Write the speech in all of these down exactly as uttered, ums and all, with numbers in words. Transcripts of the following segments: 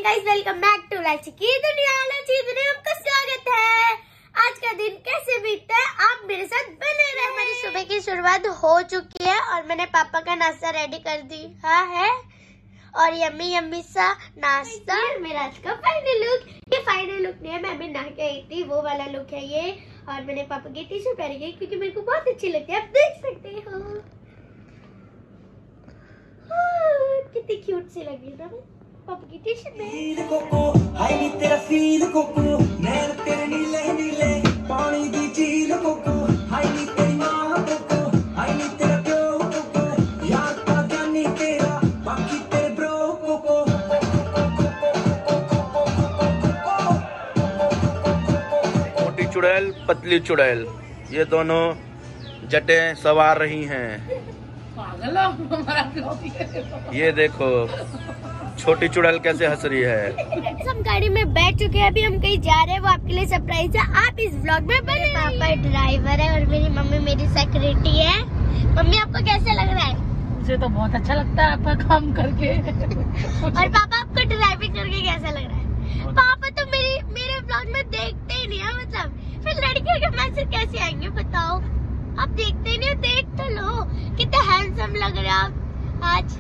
Guys, welcome back to लाची की दुनिया। लाची दुनिया में आपका स्वागत है। आज का दिन कैसे बीतता है आप मेरे साथ बने रहे। मेरी सुबह की शुरुआत हो चुकी है और मैंने पापा का नाश्ता रेडी कर दी हाँ है और यम्मी यम्मी सा नाश्ता। मेरा आज का फाइनल लुक, ये फाइनल लुक नहीं है, मैं अभी नहा के आई थी, वो वाला लुक है ये। और मैंने पापा की टी शर्ट पहनी है क्योंकि मेरे को बहुत अच्छी लगती है, आप देख सकते हो कितनी क्यूट सी लग रही है ना पापा की टी शर्ट में। कोको हाय नी तेरा फील कोको नैन तेरे नीले नीले पानी दी झील कोको हाय नी तेरी मां कोको हाय नी तेरा प्यो कोको यार का जानी तेरा बाकी तेरे ब्रो कोको। मोटी चुड़ैल पतली चुड़ैल ये दोनों जटें सवार रही हैं। ये देखो छोटी चुड़ैल कैसे हंस रही है। हम गाड़ी में बैठ चुके हैं, अभी हम कहीं जा रहे हैं, वो आपके लिए सरप्राइज है, आप इस व्लॉग में बने। पापा ड्राइवर है और मेरी मम्मी मेरी सेक्रेटरी है। मम्मी आपको कैसा लग रहा है? मुझे तो बहुत अच्छा लगता है आपका काम करके। और पापा आपको ड्राइविंग करके कैसा लग रहा है? पापा तो मेरी मेरे व्लॉग में देखते ही नहीं है, मतलब फिर लड़कियों के मैसेज कैसे आएंगे बताओ? आप देखते ही नहीं, देख तो लो कितने हैंडसम लग रहे हैं आप आज।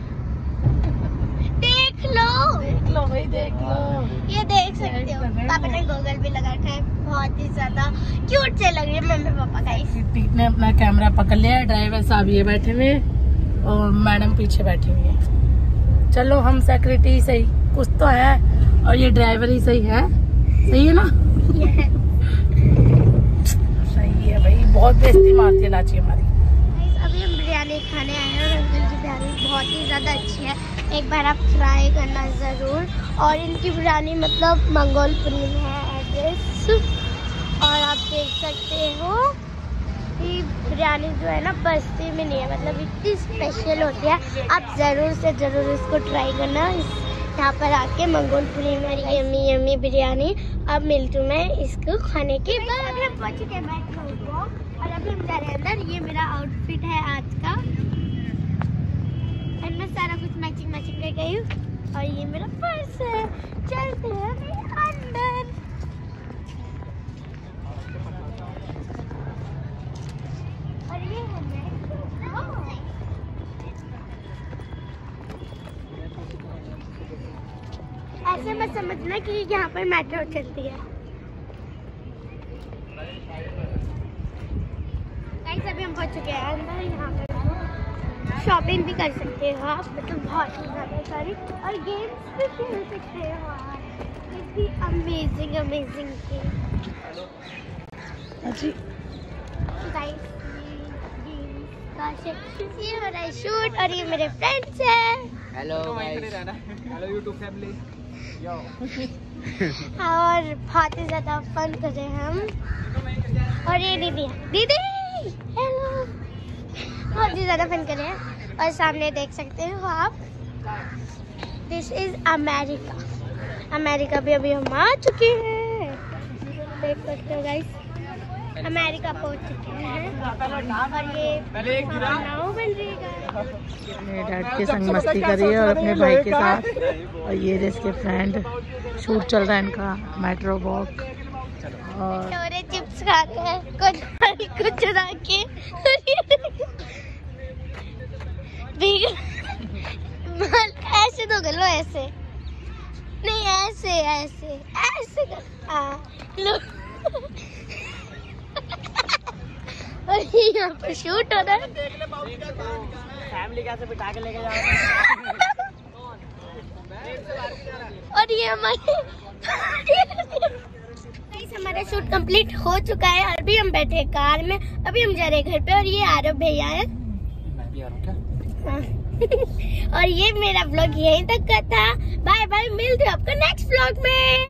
देख लो देख लो भाई देख लो, ये देख सकते हो। पापा ने गॉगल भी लगा रखा है, बहुत ही ज्यादा क्यूट से लग रही है मम्मी पापा का। टीट ने अपना कैमरा पकड़ लिया है, ड्राइवर साहब ये बैठे हुए और मैडम पीछे बैठी हुई है। चलो हम सेक्रेटरी सही कुछ तो है और ये ड्राइवर ही सही है, सही है ना? सही है भाई, बहुत बेइज्जती मारती है लाची हमारी। अभी हम बिरयानी खाने आए हैं और अंकल की बिरयानी बहुत ही ज्यादा अच्छी है, एक बार आप ट्राई करना जरूर। और इनकी बिरयानी मतलब मंगोलपुरी में है एड्रेस, और आप देख सकते हो कि बिरयानी जो है ना बस्ती में नहीं है, मतलब इतनी स्पेशल होती है। आप जरूर से जरूर इसको ट्राई करना यहाँ पर आके मंगोलपुरी में। Yummy yummy biryani. अब मिलती हूँ मैं इसको खाने के बाद। अभी हम पहुँच चुके हैं मेट्रो को और अभी हम जा रहे हैं अंदर। ये मेरा आउटफिट है आज का, मैं सारा कुछ मैचिंग मैचिंग कर गई हूँ और ये मेरा पर्स है। चलते हैं अंदर। और ये है मेट्रो। ऐसे मत समझना कि यहाँ पर मेट्रो चलती है। गाइस अभी हम पहुँच चुके हैं अंदर। यहाँ पर शॉपिंग भी कर सकते हो आप, मतलब बहुत ही ज़्यादा सारी, और गेम्स भी खेल सकते हो आप। इतनी अमेजिंग अमेजिंग गेम। गाइस ये हो रहा है शूट और ये मेरे फ्रेंड्स हैं। Hello hello YouTube family. और बहुत ही ज़्यादा फन कर रहे हैं हम। और ये दीदी दीदी हेलो, बहुत ही ज़्यादा फन कर रहे हैं। और सामने देख सकते हो आप, दिस इज अमेरिका। अमेरिका भी अभी हम आ चुके हैं, देख सकते हो गाइस, अमेरिका पहुंच चुके हैं। और ये नाव बन रही है, डैड के संग मस्ती कर रही है और अपने भाई के साथ। और ये इसके फ्रेंड, शूट चल रहा है इनका मेट्रो वॉक। और छोरे चिप्स खाते हैं कुछ कुछ चुरा के। ऐसे तो कर लो, ऐसे नहीं, ऐसे ऐसे ऐसे कर आ, लो। और यहाँ पर शूट हो रहा है। फैमिली कैसे बिठा के लेके जा रहे हैं। और ये हमारे हमारा शूट कंप्लीट हो चुका है। अभी हम बैठे हैं कार में, अभी हम जा रहे हैं घर पे। और ये आरव भैया है, मैं भी आ रहा हूं क्या? और ये मेरा व्लॉग यहीं तक का था। बाय बाय, मिलते हैं आपको नेक्स्ट व्लॉग में।